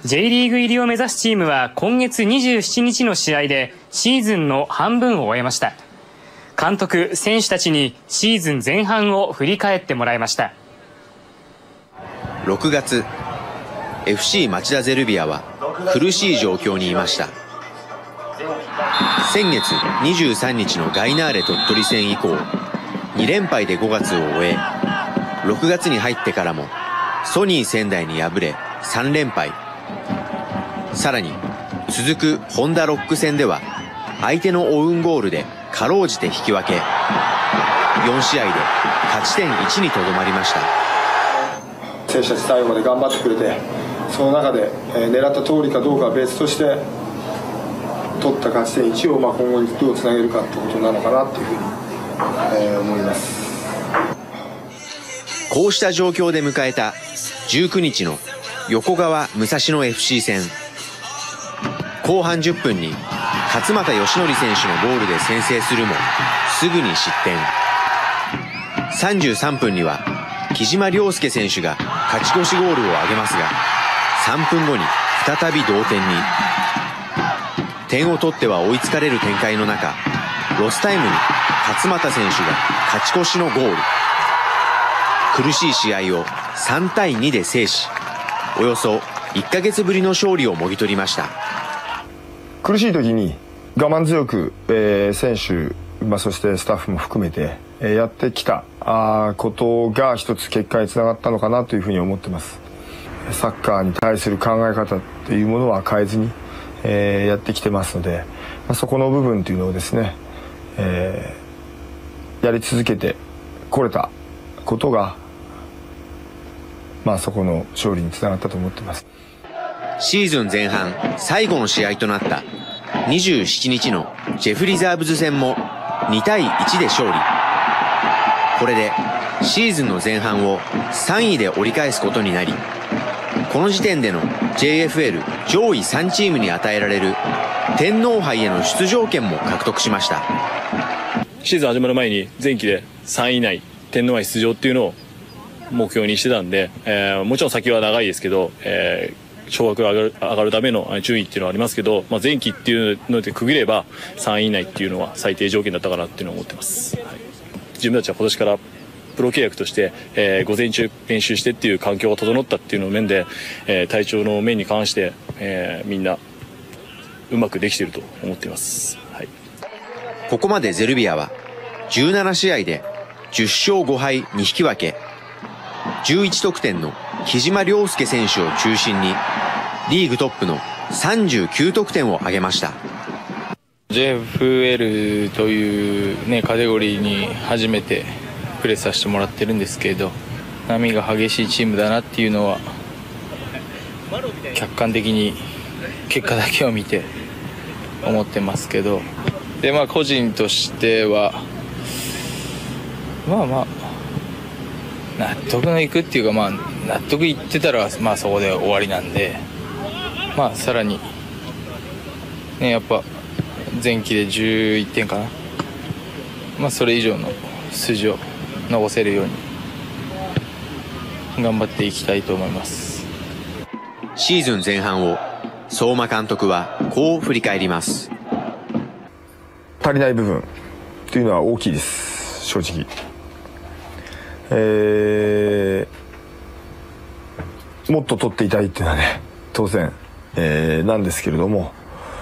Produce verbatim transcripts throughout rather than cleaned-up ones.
J リーグ入りを目指すチームは今月にじゅうしちにちの試合でシーズンの半分を終えました。監督、選手たちにシーズン前半を振り返ってもらいました。 ろくがつ、エフシー 町田ゼルビアは苦しい状況にいました。先月にじゅうさんにちのガイナーレ鳥取戦以降、にれんぱいでごがつを終え、ろくがつに入ってからもソニー仙台に敗れさんれんぱい。さらに続くホンダロック戦では相手のオウンゴールでかろうじて引き分け、よんしあいで勝ち点いちにとどまりました。 選手たち最後まで頑張ってくれて、その中で、えー、狙った通りかどうかは別として取った勝ち点いちを、まあ、今後にどうつなげるかってことなのかなっていうふうに、えー、思います。 こうした状況で迎えたじゅうくにちの横川武蔵野 エフシー 戦。後半じゅっぷんに勝俣義則選手のゴールで先制するもすぐに失点。さんじゅうさんぷんには木島良介選手が勝ち越しゴールを挙げますが、さんぷんごに再び同点に。点を取っては追いつかれる展開の中、ロスタイムに勝俣選手が勝ち越しのゴール。苦しい試合をさんたいにで制し、およそいっかげつぶりの勝利をもぎ取りました。 苦しい時に我慢強く、えー、選手、まあ、そしてスタッフも含めて、えー、やってきたあことが一つ結果につながったのかなというふうに思ってます。サッカーに対する考え方というものは変えずに、えー、やってきてますので、まあ、そこの部分というのをですね、えー、やり続けてこれたことが、まあ、そこの勝利につながったと思っています。 シーズン前半最後の試合となったにじゅうしちにちのジェフリザーブズ戦もにたいいちで勝利。これでシーズンの前半をさんいで折り返すことになり、この時点での ジェイエフエル 上位さんチームに与えられる天皇杯への出場権も獲得しました。 シーズン始まる前に前期でさんい以内天皇杯出場っていうのを目標にしてたんで、えー、もちろん先は長いですけど、えー昇格が上がる、上がるための順位っていうのはありますけど、まあ、前期っていうので区切ればさんい以内っていうのは最低条件だったかなっていうのを思ってます、はい、自分たちは今年からプロ契約として、えー、午前中練習してっていう環境が整ったっていうの面で、えー、体調の面に関して、えー、みんなうまくできていると思っています、はい、 ここまでゼルビアはじゅうななしあいでじゅっしょうごはいに引き分け、じゅういちとくてんの木島良介選手を中心にリーグトップのさんじゅうきゅうとくてんを挙げました。 ジェイエフエル という、ね、カテゴリーに初めてプレーさせてもらってるんですけれど、波が激しいチームだなっていうのは客観的に結果だけを見て思ってますけど、で、まあ、個人としてはまあまあ納得のいくっていうか、まあ、納得いってたら、まあ、そこで終わりなんで、まあ、さらに、ね、やっぱ前期でじゅういってんかな、まあ、それ以上の数字を残せるように頑張っていきたいと思います。 シーズン前半を相馬監督はこう振り返ります。 足りない部分というのは大きいです、正直。えー、もっと取っていたいっていうのはね、当然、えー、なんですけれども、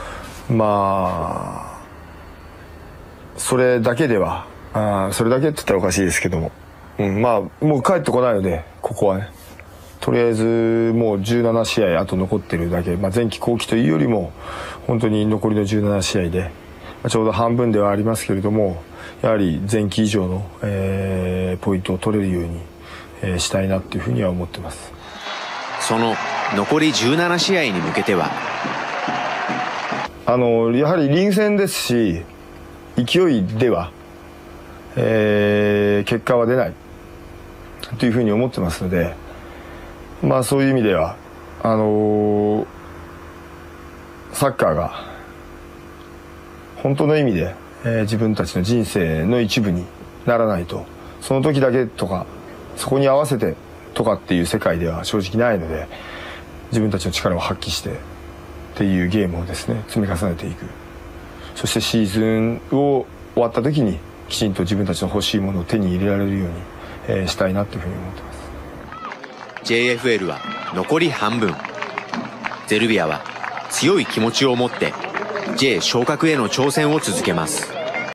まあそれだけではあそれだけって言ったらおかしいですけども、うん、まあもう帰ってこないので、ここはね、とりあえずもうじゅうななしあいあと残ってるだけ、まあ、前期後期というよりも本当に残りのじゅうななしあいで、まあ、ちょうど半分ではありますけれども、やはり前期以上の、えー、ポイントを取れるように、えー、したいなっていうふうには思ってます。 その残りじゅうななしあいに向けては、 あのやはりリーグ戦ですし、勢いでは、えー、結果は出ないというふうに思ってますので、まあそういう意味ではあのー、サッカーが本当の意味で、えー、自分たちの人生の一部にならないと、その時だけとかそこに合わせてとかっていう世界では正直ないので、 自分たちの力を発揮してっていうゲームをですね積み重ねていく。そしてシーズンを終わった時にきちんと自分たちの欲しいものを手に入れられるように、えー、したいなというふうに思ってます。 ジェイエフエル は残り半分。ゼルビアは強い気持ちを持って J 昇格への挑戦を続けます。